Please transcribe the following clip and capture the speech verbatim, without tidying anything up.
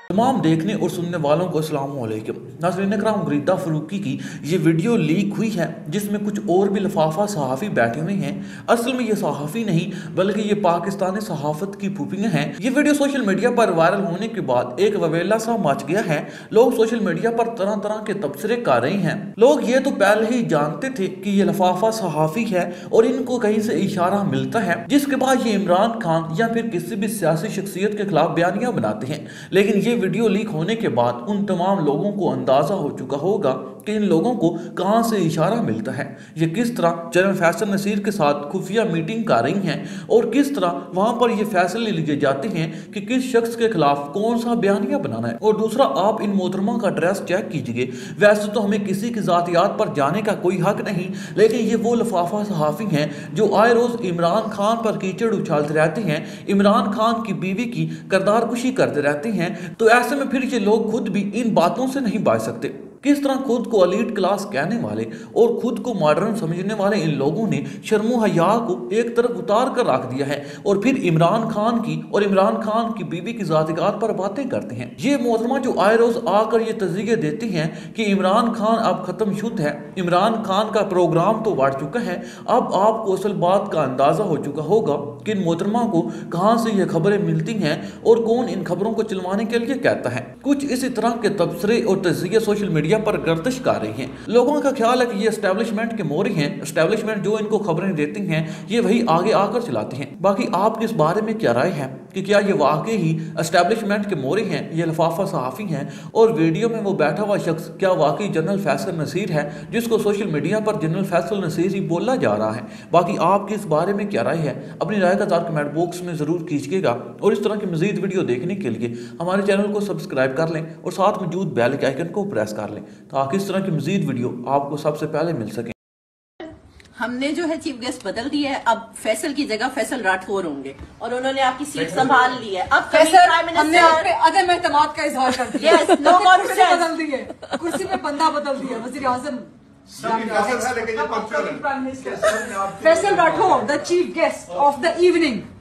तमाम देखने और सुनने वालों को अस्सलाम वालेकुम। नाज़रीन इकराम, गरीदा फरूकी की ये वीडियो लीक हुई है जिसमें कुछ और भी लफाफा सहाफ़ी बैठे हुए हैं। असल में ये सहाफ़ी नहीं बल्कि ये पाकिस्तानी सहाफ़त की फूफियाँ हैं। ये वीडियो सोशल मीडिया पर वायरल होने के बाद एक ववेला सा मच गया है। लोग सोशल मीडिया पर तरह तरह के तबसरे कर रहे हैं। लोग ये तो पहले ही जानते थे कि ये लफाफा सहाफ़ी है और इनको कहीं से इशारा मिलता है, जिसके बाद ये इमरान खान या फिर किसी भी सियासी शख्सियत के खिलाफ बयानियां बनाते हैं। लेकिन ये वीडियो लीक होने के बाद उन तमाम लोगों को अंदाजा हो चुका होगा कि इन लोगों को कहां से इशारा मिलता है, ये किस तरह जनरल फैसल नसीर के साथ खुफिया मीटिंग कर रही हैं और किस तरह वहां पर ये फैसले लिए जाते हैं कि किस शख्स के खिलाफ कौन सा बयानिया बनाना है। और दूसरा, आप इन मोहतरमा का ड्रेस चेक कीजिए। वैसे तो हमें किसी की जातियात पर जाने का कोई हक नहीं, लेकिन ये वो लफाफा सहाफ़ी हैं जो आए रोज इमरान खान पर कीचड़ उछालते रहते हैं, इमरान खान की बीवी की करदार कुशी करते रहते हैं। तो ऐसे में फिर ये लोग खुद भी इन बातों से नहीं बच सकते। किस तरह खुद को एलीट क्लास कहने वाले और खुद को मॉडर्न समझने वाले इन लोगों ने शर्मो हया को एक तरफ उतार कर रख दिया है और फिर इमरान खान की और इमरान खान की बीवी की जातिगात पर बातें करते हैं। ये मोहतरमा जो आए रोज आकर ये तज़किये देती हैं कि इमरान खान अब खत्म शुद्ध है, इमरान खान का प्रोग्राम तो बढ़ चुका है। अब आपको असल बात का अंदाजा हो चुका होगा कि इन मोहतरमा को कहां से ये खबरें मिलती हैं और कौन इन खबरों को चलवाने के लिए कहता है। कुछ इसी तरह के तबसरे और तज़किये सोशल मीडिया पर गर्दिश कर रही हैं। लोगों का ख्याल है कि ये एस्टेब्लिशमेंट के मोहरे हैं, एस्टेब्लिशमेंट जो इनको खबरें देती हैं ये वही आगे आकर चलाती हैं। बाकी आपकी इस बारे में क्या राय है कि क्या ये वाकई ही एस्टेब्लिशमेंट के मोहरे हैं, ये लफाफा सहाफ़ी हैं और वीडियो में वो बैठा हुआ शख्स क्या वाकई जनरल फैसल नसीर है जिसको सोशल मीडिया पर जनरल फैसल नसीर ही बोला जा रहा है। बाकी आपकी इस बारे में क्या राय है, अपनी राय का इज़हार कमेंट बॉक्स में ज़रूर कीजिएगा और इस तरह की मज़ीद वीडियो देखने के लिए हमारे चैनल को सब्सक्राइब कर लें और साथ मौजूद बेल के आइकन को प्रेस कर लें ताकि इस तरह की मज़ीद वीडियो आपको सबसे पहले मिल सके। हमने जो है चीफ गेस्ट बदल दिया है, अब फैसल की जगह फैसल राठौर होंगे और उन्होंने आपकी सीट संभाल ली है। अब फैसल हमने आप पे अदम एतमाद का इजहार कर दिया। yes, no कुर्सी बदल दी है, कुर्सी पे बंदा बदल दिया। वज़ीर आज़म Faisal Rathore, the chief guest of the evening.